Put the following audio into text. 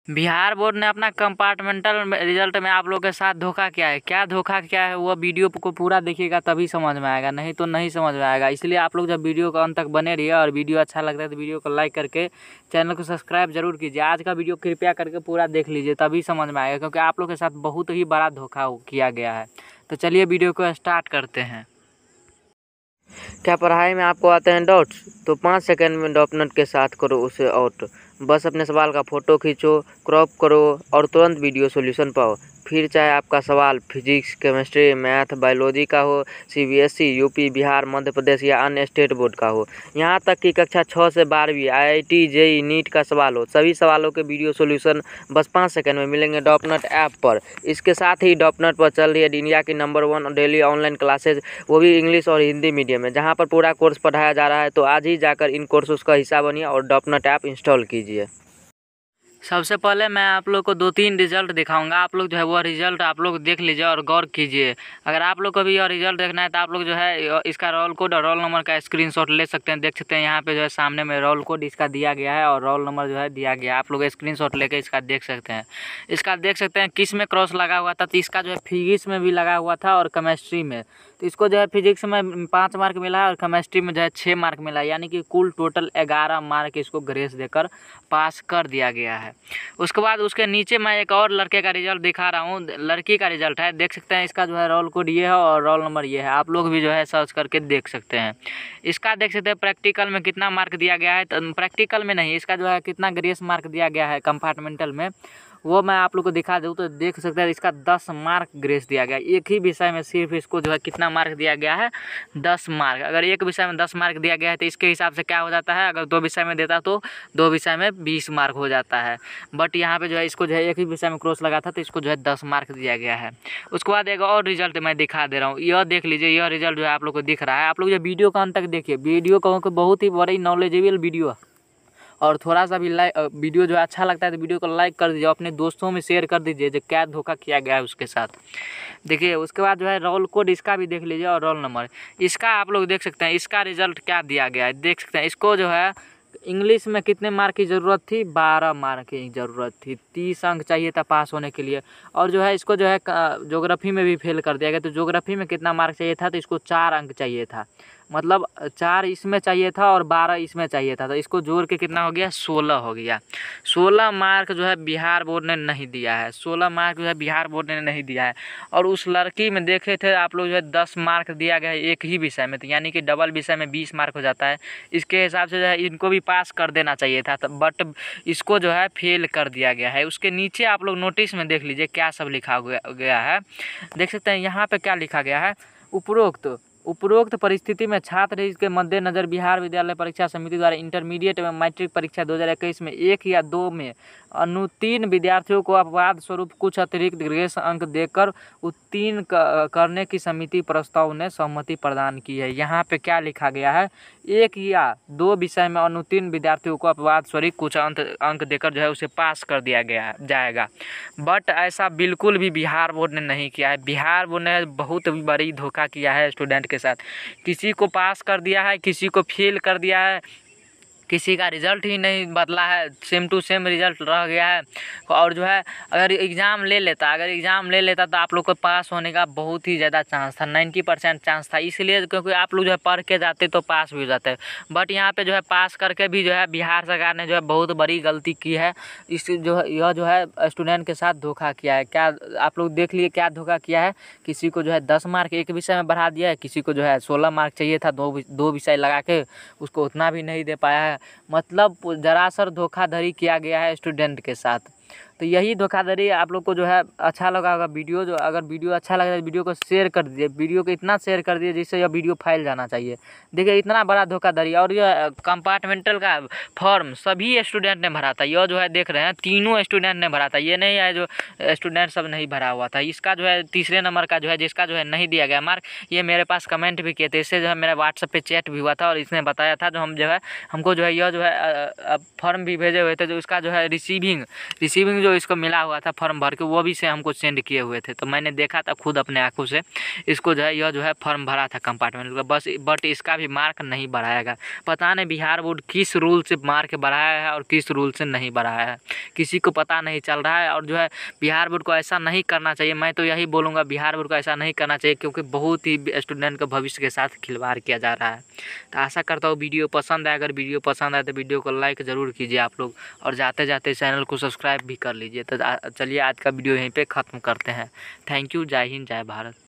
Bihar board ने अपना compartmental result में आप लोग के साथ धोखा किया है। क्या धोखा किया है वो वीडियो को पूरा देखिएगा तभी समझ में आएगा, नहीं तो नहीं समझ में आएगा। इसलिए आप लोग जब वीडियो को अंत तक बने रहिए और वीडियो अच्छा लगता है तो वीडियो को लाइक करके चैनल को सब्सक्राइब जरूर कीजिए। आज का वीडियो कृपया करके पूरा देख लीजिए तभी समझ में आएगा, क्योंकि आप लोग के साथ बहुत ही बड़ा धोखा किया गया है। तो चलिए वीडियो को स्टार्ट करते हैं। क्या पढ़ाई में आपको आते हैं डाउट्स? तो 5 सेकंड में डॉपनट के साथ करो उसे आउट। बस अपने सवाल का फ़ोटो खींचो, क्रॉप करो और तुरंत वीडियो सॉल्यूशन पाओ। फिर चाहे आपका सवाल फिजिक्स, केमिस्ट्री, मैथ, बायोलॉजी का हो, CBSE, यूपी, बिहार, मध्य प्रदेश या अन्य स्टेट बोर्ड का हो, यहाँ तक कि कक्षा 6 से 12वीं IIT-JEE नीट का सवाल हो, सभी सवालों के वीडियो सॉल्यूशन बस 5 सेकंड में मिलेंगे डॉपनट ऐप पर। इसके साथ ही डॉपनट पर चल रही है इंडिया की नंबर 1 डेली ऑनलाइन क्लासेज, वो भी इंग्लिश और हिंदी मीडियम में, जहाँ पर पूरा कोर्स पढ़ाया जा रहा है। तो आज ही जाकर इन कोर्सेज का हिस्सा बनिए और डॉपनट ऐप इंस्टॉल कीजिए। सबसे पहले मैं आप लोग को 2-3 रिजल्ट दिखाऊंगा। आप लोग जो है वो रिजल्ट आप लोग देख लीजिए और गौर कीजिए। अगर आप लोग को भी यह रिजल्ट देखना है तो आप लोग जो है इसका रोल कोड और रोल नंबर का स्क्रीनशॉट ले सकते हैं। देख सकते हैं यहाँ पे जो है सामने में रोल कोड इसका दिया गया है और रोल नंबर जो है दिया गया है। आप लोग स्क्रीनशॉट लेके इसका देख सकते हैं। इसका देख सकते हैं किस में क्रॉस लगा हुआ था, तो इसका जो है फिजिक्स में भी लगा हुआ था और केमिस्ट्री में। तो इसको जो है फिजिक्स में 5 मार्क मिला है और केमिस्ट्री में जो है 6 मार्क मिला है, यानी कि कुल टोटल 11 मार्क इसको ग्रेस देकर पास कर दिया गया है। उसके बाद उसके नीचे मैं एक और लड़के का रिजल्ट दिखा रहा हूँ। लड़की का रिजल्ट है, देख सकते हैं इसका जो है रोल कोड ये है और रोल नंबर ये है। आप लोग भी जो है सर्च करके देख सकते हैं। इसका देख सकते हैं प्रैक्टिकल में कितना मार्क दिया गया है, तो प्रैक्टिकल में नहीं, इसका जो है कितना ग्रेस मार्क दिया गया है कंपार्टमेंटल में, वो मैं आप लोग को दिखा दूँ। तो देख सकते हैं इसका 10 मार्क ग्रेस दिया गया। एक ही विषय में सिर्फ इसको जो है कितना मार्क दिया गया है, 10 मार्क। अगर एक विषय में 10 मार्क दिया गया है तो इसके हिसाब से क्या हो जाता है, अगर 2 विषय में देता तो 2 विषय में 20 मार्क हो जाता है। बट यहाँ पे जो है इसको जो है एक ही विषय में क्रॉस लगा था तो इसको जो है 10 मार्क दिया गया है। उसके बाद एक और रिजल्ट मैं दिखा दे रहा हूँ, यह देख लीजिए। यह रिजल्ट जो है आप लोग को दिख रहा है। आप लोग जो वीडियो का अंत तक देखिए, वीडियो को बहुत ही बड़ी नॉलेजेबल वीडियो है। और थोड़ा सा भी वीडियो जो अच्छा लगता है तो वीडियो को लाइक कर दीजिए, अपने दोस्तों में शेयर कर दीजिए जो क्या धोखा किया गया है उसके साथ। देखिए उसके बाद जो है रोल कोड इसका भी देख लीजिए और रोल नंबर इसका आप लोग देख सकते हैं। इसका रिजल्ट क्या दिया गया है देख सकते हैं। इसको जो है इंग्लिश में कितने मार्क की ज़रूरत थी, 12 मार्क की ज़रूरत थी। 30 अंक चाहिए था पास होने के लिए। और जो है इसको जो है ज्योग्राफी में भी फेल कर दिया गया। तो ज्योग्राफी में कितना मार्क चाहिए था, तो इसको 4 अंक चाहिए था। मतलब 4 इसमें चाहिए था और 12 इसमें चाहिए था। तो इसको जोड़ के कितना हो गया, 16 हो गया। 16 मार्क जो है बिहार बोर्ड ने नहीं दिया है। 16 मार्क जो है बिहार बोर्ड ने नहीं दिया है। और उस लड़की में देखे थे आप लोग जो है 10 मार्क दिया गया है एक ही विषय में, तो यानी कि डबल विषय में 20 मार्क हो जाता है। इसके हिसाब से जो है इनको भी पास कर देना चाहिए था, बट इसको जो है फेल कर दिया गया है। उसके नीचे आप लोग नोटिस में देख लीजिए क्या सब लिखा गया है। देख सकते हैं यहाँ पे क्या लिखा गया है, उपरोक्त परिस्थिति में छात्र हित के मद्देनजर बिहार विद्यालय परीक्षा समिति द्वारा इंटरमीडिएट एवं मैट्रिक परीक्षा 2021 में 1 या 2 में अनुत्तीर्ण विद्यार्थियों को अपवाद स्वरूप कुछ अतिरिक्त ग्रेस अंक देकर उत्तीर्ण करने की समिति प्रस्ताव ने सहमति प्रदान की है। यहाँ पे क्या लिखा गया है, 1 या 2 विषय में अनुत्तीर्ण विद्यार्थियों को अपवाद स्वरूप कुछ अंक देकर जो है उसे पास कर दिया जाएगा। बट ऐसा बिल्कुल भी बिहार बोर्ड ने नहीं किया है। बिहार बोर्ड ने बहुत बड़ी धोखा किया है स्टूडेंट के साथ। किसी को पास कर दिया है, किसी को फेल कर दिया है, किसी का रिज़ल्ट ही नहीं बदला है, सेम टू सेम रिज़ल्ट रह गया है। और जो है अगर एग्ज़ाम ले लेता तो आप लोग को पास होने का बहुत ही ज़्यादा चांस था, 90% चांस था। इसलिए क्योंकि आप लोग जो है पढ़ के जाते तो पास भी हो जाते। बट यहाँ पे जो है पास करके भी जो है बिहार सरकार ने जो है बहुत बड़ी गलती की है। यह जो है स्टूडेंट के साथ धोखा किया है। क्या आप लोग देख लिए क्या धोखा किया है। किसी को जो है 10 मार्क एक विषय में बढ़ा दिया है, किसी को जो है 16 मार्क चाहिए था, 2 विषय लगा के उसको उतना भी नहीं दे पाया है। मतलब जरासर धोखाधड़ी किया गया है स्टूडेंट के साथ। तो यही धोखाधड़ी आप लोग को जो है अच्छा लगा होगा वीडियो। जो अगर वीडियो अच्छा लगा तो वीडियो को शेयर कर दीजिए, वीडियो को इतना शेयर कर दीजिए जिससे यह वीडियो फैल जाना चाहिए। देखिए इतना बड़ा धोखाधड़ी। और यह कंपार्टमेंटल का फॉर्म सभी स्टूडेंट ने भरा था। यह जो है देख रहे हैं तीनों स्टूडेंट ने भरा था, ये नहीं है जो स्टूडेंट सब नहीं भरा हुआ था। इसका जो है तीसरे नंबर का जो है जिसका जो है नहीं दिया गया मार्क, ये मेरे पास कमेंट भी किए थे। इससे जो है मेरा व्हाट्सएप पे चैट भी हुआ था और इसने बताया था जो हम जो है हमको जो है यह जो है फॉर्म भी भेजे हुए थे। जो इसका जो है रिसीविंग जो इसको मिला हुआ था फॉर्म भर के, वो भी से हमको सेंड किए हुए थे। तो मैंने देखा था खुद अपने आँखों से, इसको जो है यह जो है फॉर्म भरा था कंपार्टमेंटल का, बस बट इसका भी मार्क नहीं बढ़ाएगा। पता नहीं बिहार बोर्ड किस रूल से मार्क बढ़ाया है और किस रूल से नहीं बढ़ाया है, किसी को पता नहीं चल रहा है। और जो है बिहार बोर्ड को ऐसा नहीं करना चाहिए, मैं तो यही बोलूँगा बिहार बोर्ड को ऐसा नहीं करना चाहिए, क्योंकि बहुत ही स्टूडेंट के भविष्य के साथ खिलवाड़ किया जा रहा है। तो आशा करता हूँ वीडियो पसंद आए, अगर वीडियो पसंद आए तो वीडियो को लाइक ज़रूर कीजिए आप लोग, और जाते जाते चैनल को सब्सक्राइब भी कर लीजिए। तो चलिए आज का वीडियो यहीं पे ख़त्म करते हैं। थैंक यू, जय हिंद, जय भारत।